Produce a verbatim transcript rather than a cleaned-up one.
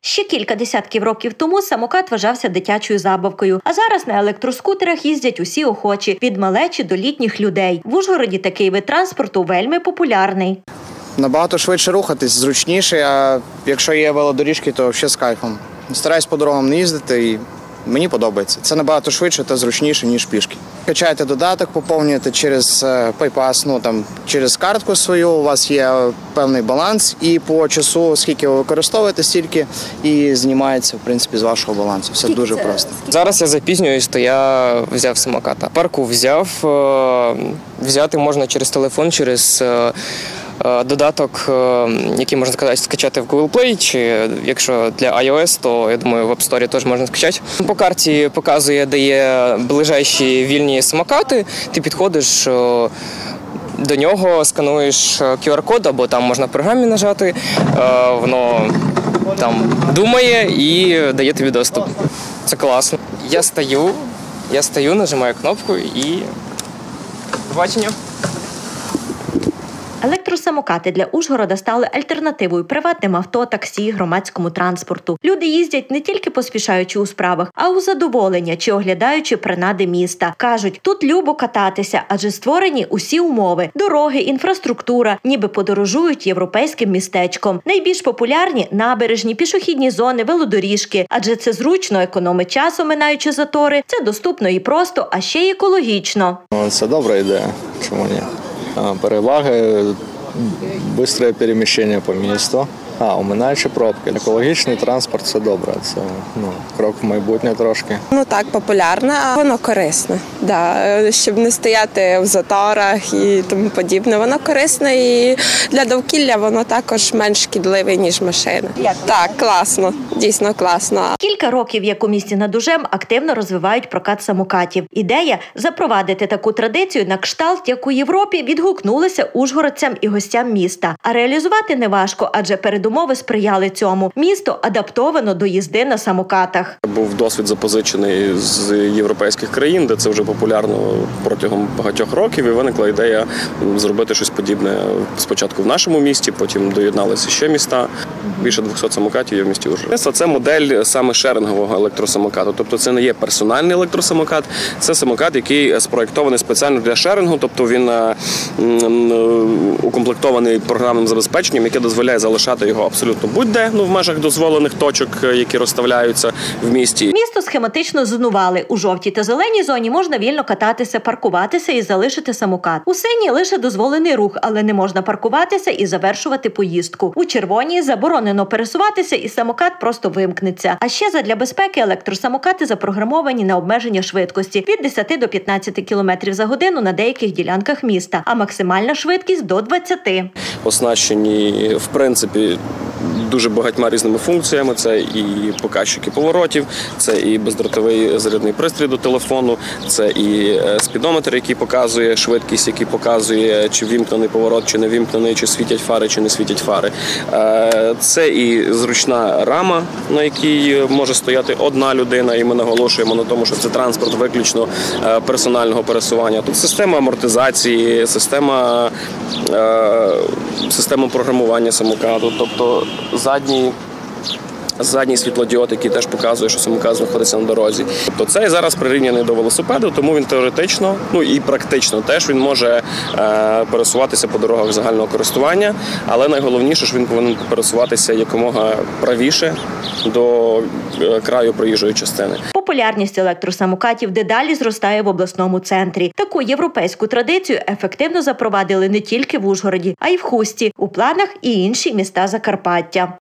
Ще кілька десятків років тому самокат вважався дитячою забавкою, а зараз на електроскутерах їздять усі охочі – від малечі до літніх людей. В Ужгороді такий вид транспорту вельми популярний. Набагато швидше рухатись, зручніше, а якщо є велодоріжки, то взагалі з кайфом. Стараюсь по дорогам не їздити і мені подобається. Це набагато швидше та зручніше, ніж пішки. Качаєте додаток, поповнюєте через PayPass, ну там через картку свою, у вас є певний баланс і по часу, скільки ви використовуєте, стільки і знімається, в принципі, з вашого балансу. Все дуже просто. Зараз я запізнююсь, то я взяв самоката. Парку взяв, взяти можна через телефон, через додаток, який можна сказати, скачати в Google Play, чи якщо для iOS, то, я думаю, в App Store теж можна скачати. По карті показує, де є ближайші вільні самокати, ти підходиш до нього, скануєш ку ар код, або там можна в програмі нажати, воно там думає і дає тобі доступ. Це класно. Я стою, я стою, нажимаю кнопку і побачення. Електросамокати для Ужгорода стали альтернативою приватним авто, таксі, громадському транспорту. Люди їздять не тільки поспішаючи у справах, а у задоволення чи оглядаючи принади міста. Кажуть, тут любо кататися, адже створені усі умови – дороги, інфраструктура, ніби подорожують європейським містечком. Найбільш популярні – набережні, пішохідні зони, велодоріжки, адже це зручно, економить час, оминаючи затори, це доступно і просто, а ще й екологічно. Це добра ідея, чому ні? Переваги, швидке переміщення по місту, а, оминаючи пробки. Екологічний транспорт – це добре, це ну, крок в майбутнє трошки. Ну так, популярне, а воно корисне, да, щоб не стояти в заторах і тому подібне. Воно корисне і для довкілля воно також менш шкідливе, ніж машина. Так, класно, дійсно класно. Кілька років, як у місті над Ужем, активно розвивають прокат самокатів. Ідея – запровадити таку традицію на кшталт, як у Європі, відгукнулася ужгородцям і гостям міста. А реалізувати неважко, адже передумови сприяли цьому. Місто адаптовано до їзди на самокатах. Був досвід запозичений з європейських країн, де це вже популярно протягом багатьох років, і виникла ідея зробити щось подібне спочатку в нашому місті, потім доєдналися ще міста. Більше двохсот самокатів є в місті Ужгород. Це модель саме шерингового електросамокату, тобто це не є персональний електросамокат, це самокат, який спроєктований спеціально для шерингу, тобто він укомплектований програмним забезпеченням, яке дозволяє залишати його абсолютно будь-де, ну в межах дозволених точок, які розставляються в місті. Місто схематично зонували. У жовтій та зеленій зоні можна вільно кататися, паркуватися і залишити самокат. У синій лише дозволений рух, але не можна паркуватися і завершувати поїздку. У червоній заборонено пересуватися і самокат просто вимкнеться. А ще задля безпеки електросамокати запрограмовані на обмеження швидкості від десяти до п'ятнадцяти кілометрів за годину на деяких ділянках міста, а максимальна швидкість до двадцяти. Оснащені, в принципі, дуже багатьма різними функціями. Це і показчики поворотів, це і бездротовий зарядний пристрій до телефону, це і спідометр, який показує швидкість, який показує, чи вімкнений поворот, чи не вімкнений, чи світять фари, чи не світять фари. Це і зручна рама, на якій може стояти одна людина, і ми наголошуємо на тому, що це транспорт виключно персонального пересування. Тут система амортизації, система, система програмування самокату, тобто задній Задній світлодіод, який теж показує, що самокат знаходиться на дорозі. Тобто цей зараз прирівняний до велосипеду, тому він теоретично, ну і практично теж він може е, пересуватися по дорогах загального користування, але найголовніше, що він повинен пересуватися якомога правіше до е, краю проїжджої частини. Популярність електросамокатів дедалі зростає в обласному центрі. Таку європейську традицію ефективно запровадили не тільки в Ужгороді, а й в Хусті. У планах і інші міста Закарпаття.